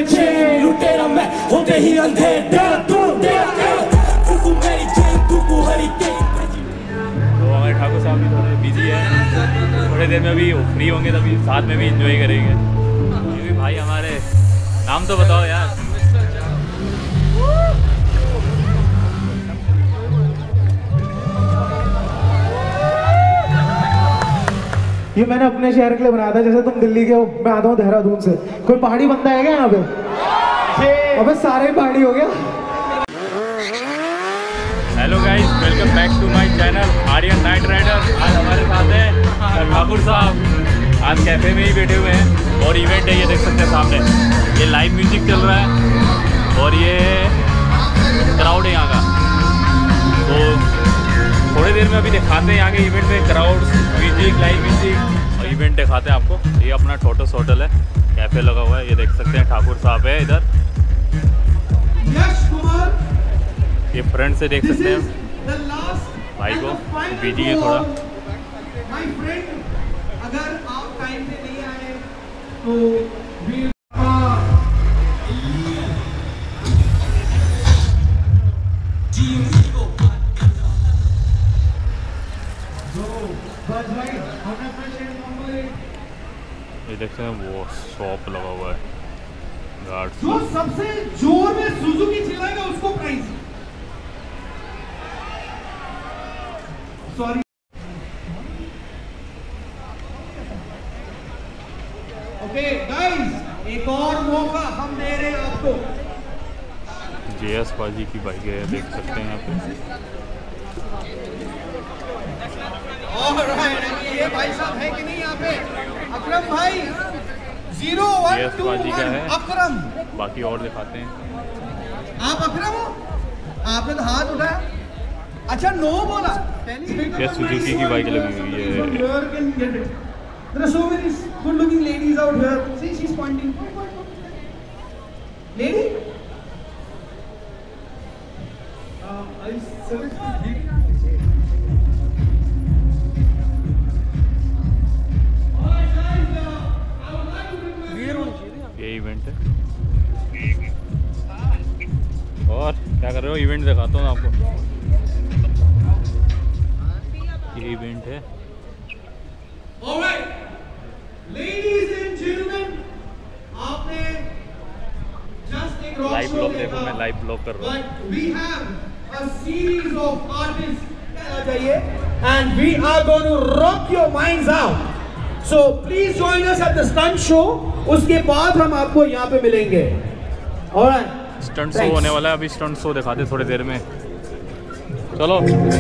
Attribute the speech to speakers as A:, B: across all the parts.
A: मेरे चेन लुटेरा मैं होते ही अंधेर तेरा तू मेरी चेन तू हरी तेरी।
B: तो हमारे ठाकुर साहब भी थोड़े बिजी है, थोड़ी देर में अभी फ्री होंगे तभी साथ में भी इंजॉय करेंगे। ये भी भाई हमारे, नाम तो बताओ यार।
C: ये मैंने अपने शहर के लिए बनाया था, जैसे तुम दिल्ली के हो, मैं आता हूँ देहरादून से। कोई पहाड़ी बंदा है क्या यहाँ पे? अबे सारे पहाड़ी हो गया।
B: Hello guys, welcome back to my channel Aryan night rider. आज हमारे साथ है ठाकुर साहब। आज कैफे में ही बैठे हुए हैं और इवेंट है, ये देख सकते हैं सामने। ये लाइव म्यूजिक चल रहा है और ये क्राउड है यहाँ का। तो थोड़ी देर में अभी दिखाते हैं यहाँ के इवेंट में क्राउड, म्यूजिक, लाइव म्यूजिक और इवेंट दिखाते हैं आपको। ये अपना टोटस होटल है, कैफे लगा हुआ है, ये देख सकते हैं। ठाकुर साहब है इधर, ये फ्रंट से देख सकते हैं भाई को, बिजी है थोड़ा।
C: अगर आप टाइम पे नहीं आए तो
B: ये देखते हैं वो शॉप लगा हुआ है, गार्ड।
C: जो सबसे जोर में सुजुकी चिल्लाएगा उसको प्राइज। सॉरी। ओके गाइस, एक और मौका हम दे रहे हैं आपको।
B: JS बाजी की बाइक है, देख सकते हैं यहाँ पे।
C: ये भाई साहब है कि नहीं यहाँ पे? अकरम भाई 0121
B: का है।
C: अकरम,
B: बाकी और दिखाते हैं।
C: आप अकरम हो? आपने तो हाथ उठाया। अच्छा नो बोला।
B: ये सुजुकी की बाइक लगी हुई है।
C: There are so many good looking ladies out here. See, she's pointing. Lady? I seriously
B: ये इवेंट है और क्या कर रहे हो? इवेंट दिखाता हूँ आपको। ये इवेंट है।
C: Ladies and gentlemen, आपने just एक रॉक
B: लाइव
C: शो
B: ब्लॉग
C: देखा।
B: देखो, मैं लाइव ब्लॉग कर रहा हूँ।
C: But we have a series of artists आ जाइए and we are going to rock your minds out. So please join us at the stunt show. उसके बाद हम आपको यहाँ पे मिलेंगे। Alright.
B: स्टंट शो होने वाला है, अभी स्टंट शो दिखाते थोड़ी देर में। चलो।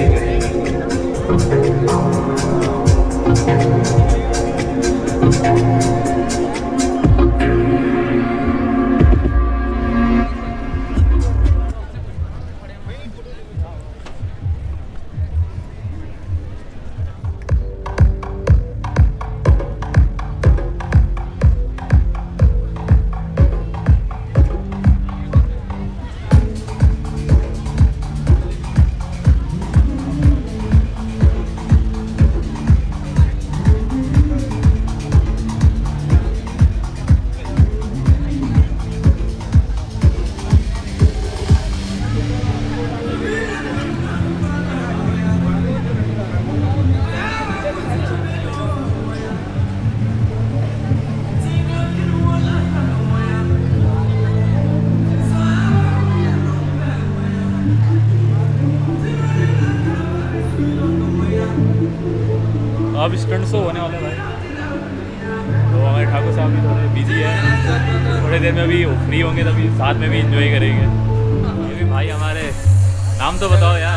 B: अब स्टंट शो होने वाला है भाई। तो हमारे ठाकुर साहब भी थोड़े बिजी है, थोड़ी देर में अभी फ्री होंगे तभी साथ में भी इंजॉय करेंगे। ये भी भाई हमारे, नाम तो बताओ यार।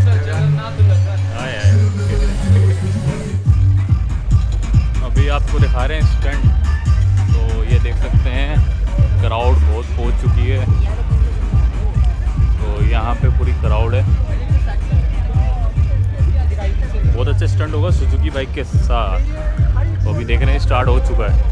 B: अभी आपको दिखा रहे हैं स्टंट। तो ये देख सकते हैं क्राउड बहुत पहुंच चुकी है। तो यहाँ पे पूरी क्राउड है। बहुत अच्छा स्टंट होगा सुजुकी बाइक के साथ। तो अभी देख रहे हैं स्टार्ट हो चुका है।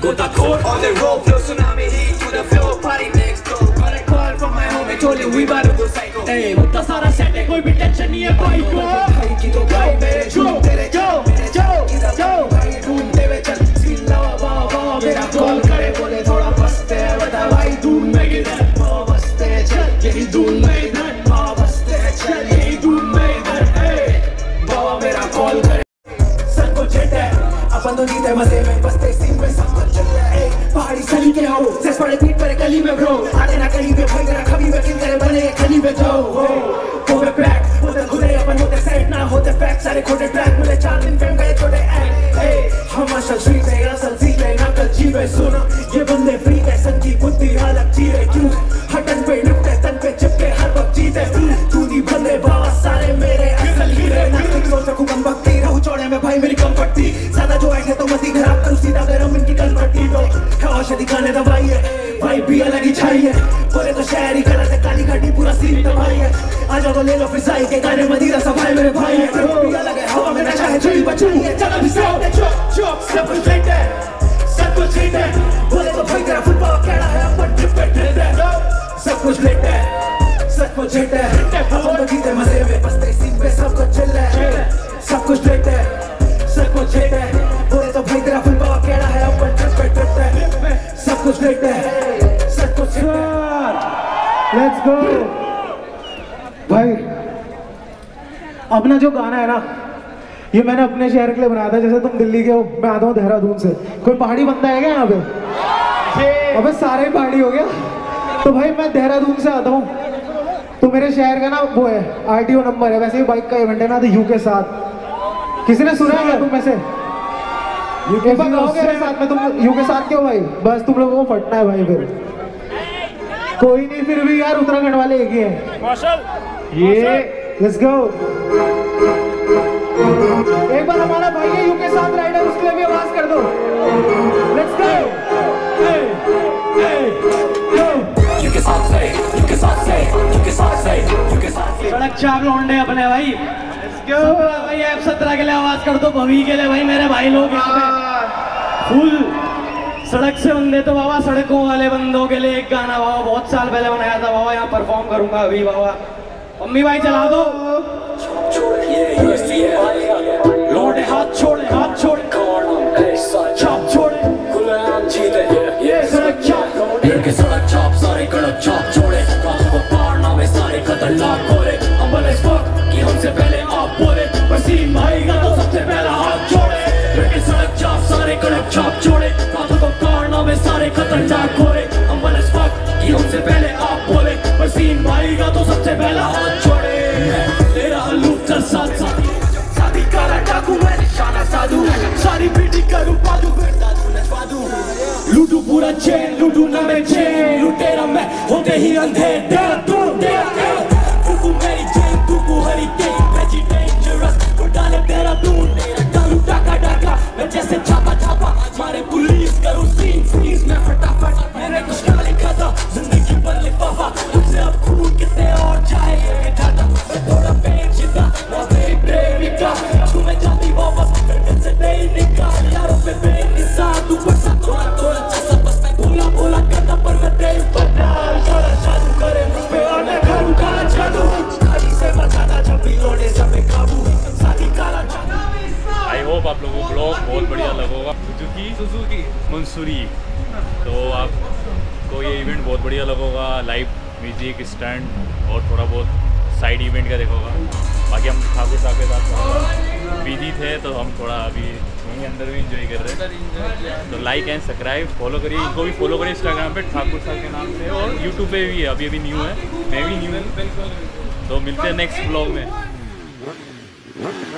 A: gotakhor on the road, flow tsunami heat to the floor, party next door. Got a call from my homie, told him we about to go psycho.
C: Hey, मुद्दा सारा सेट है, कोई भी टेंशन नहीं है भाई को।
A: भाई की तो भाई मेरे झूम तेरे जाओ भाई ढूंढते हुए चल सीन लावा बाबा मेरा कॉल करे बोले थोड़ा बसते हैं बता भाई ढूंढ में किधर बसते हैं चल यही ढूंढ में इधर बसते हैं चल यही ढूंढ में इधर बाबा मेरा कॉल करे सबको झेट है अपन तो जीते मजे में बसते सीन में सब कुछ चल रहा है पहाड़ी सली के हो सेस पड़े पीठ पर गली में ब्रो आते ना कहीं पे भाई तेरा कभी किन करे बने खली में जाओ हो मैं बैक होते खुदे अपन होते सेट ना होते फैक्ट सारे खोटे ट्रैक मिले 4 दिन फेम गए छोटे हम असल स्ट्रीट है असल सीट है ना कल जीवे सुना ये बंदे फ्री है संगी बुद्धि अलग जीवे क्यों हटन पे निपटे तन पे चिपके हर वक्त जीते तू दी बंदे बाबा सारे मेरे असल हीरे ना तुम सोच सकूं कम भक्ति रहूं चौड़े में भाई मेरी कम पट्टी ज्यादा जो है तो मती खराब करूं सीधा गरम इनकी कल पट्टी तो औषधि खाने दवाई है भाई भी अलग ही छाई है बोले तो शहरी कलर से काली घटी पूरा सीन दवाई है आ जाओ तो ले लो फिजाई के गाने मदीरा सफाई मेरे भाई है भी अलग है हवा में नशा है चुरी बचनी है चलो भी सब सब कुछ लेट है सब कुछ लेट है बोले तो भाई तेरा फुटबॉल कहना है अपन ट्रिप पे ट्रेंड है सब कुछ लेट है सब कुछ लेट है हम तो जीते मजे में बसते सीन पे सब कुछ चल रहा है सब कुछ लेट है सब कुछ लेट है बोले तो भाई तेरा फुटबॉल कहना है अपन ट्रिप पे ट्रेंड है सब कुछ लेट है सब कुछ
C: लेट्स गो भाई। अपना जो गाना है ना ये मैंने अपने शहर के लिए बनाया था जैसे तुम दिल्ली के हो मैं आता हूँ देहरादून से कोई पहाड़ी बंदा है क्या यहाँ पे अबे सारे पहाड़ी हो गया तो भाई मैं देहरादून से आता हूँ तो मेरे शहर का ना वो है RTO नंबर है वैसे ही बाइक का इवेंट है ना तो यू के साथ किसी ने सुना है तुम में से एक बार गाओगे मेरे साथ में तुम यू के साथ क्यों भाई बस तुम लोगों को फटना है भाई फिर कोई नहीं फिर भी यार उत्तराखंड वाले एक ही हैं ये लेट्स गो एक बार हमारा भाई है यू के साथ राइडर उसके लिए भी आवाज कर दो लेट्स गो
A: यू के साथ से यू के साथ से यू के साथ से यू के साथ
C: सड़क चाप लौंडे अपने भाई लेट्स गो भाई F17 के लिए आवाज कर दो भवी के लिए भाई मेरे भाई लोग यहाँ पे फुल सड़क से बंदे तो बाबा सड़कों वाले बंदों के लिए एक गाना बाबा बहुत साल पहले बनाया था बाबा यहाँ परफॉर्म करूंगा अभी बाबा मम्मी भाई चला दो लौंडे हाथ छोड़े चाप छोड़े ये सड़क चाप
A: के सड़क चाप सारे कड़क चाप छोड़े रातों को पारना में सारे खतरनाक गोरे अम्बल इस वक्त कि हमसे पहले आप बोले वसीम भाई का तो सबसे पहला हाथ छोड़े के सड़क चाप सारे कड़क चाप छोड़े रातों को पारना में सारे खतरनाक गोरे अम्बल इस वक्त कि हमसे पहले आप बोले वसीम भाई का तो सबसे पहला हाथ छोड़े तेरा लूप चल साथ साथी साथी काला डाकू मैं निशाना साधु सारी पीटी करूं पादू
C: लूटू पूरा चेन लूटू ना मैं चेन लुटेरा मैं होते ही अंधेरा तू मेरी चेन तू हरिकेन डेंजरस डाले तेरा दून डालू डाका मैं जैसे छापा मारे पुलिस करूं सीन में फटाफट मैंने कुछ क्या लिखा था जिंदगी पर लिफाफा मुझसे अब खून कितने और चाहे ये ढाटा मैं थोड़ा पेचीदा ना मेरी प्रेमिका तुम्हें जाती वापस फिर से नहीं निकाल यारों पे बेनिशान तू बसा थोड़ा जैसा बस मैं बोला करता पर मैं तेज बदल काला जादू करे मुझ पे और मैं करूं काला जादू खाली से बचाता जब भी लौटे जब मैं काबू साथी काला जादू।
B: आई होप आप लोगों को ब्लॉग बहुत बढ़िया लगेगा सुजुकी मंसूरी तो आपको ये इवेंट बहुत बढ़िया लगेगा लाइव म्यूजिक स्टैंड और थोड़ा बहुत साइड इवेंट का देखोगा बाकी हम ठाकुर साहब के साथ बिजी थे तो हम थोड़ा अभी वहीं अंदर भी इंजॉय कर रहे हैं तो लाइक एंड सब्सक्राइब फॉलो करिए इनको भी फॉलो करिए इंस्टाग्राम पे ठाकुर साहब के नाम से और यूट्यूब पे भी है अभी न्यू है मैं भी न्यू हूँ तो मिलते हैं नेक्स्ट ब्लॉग में।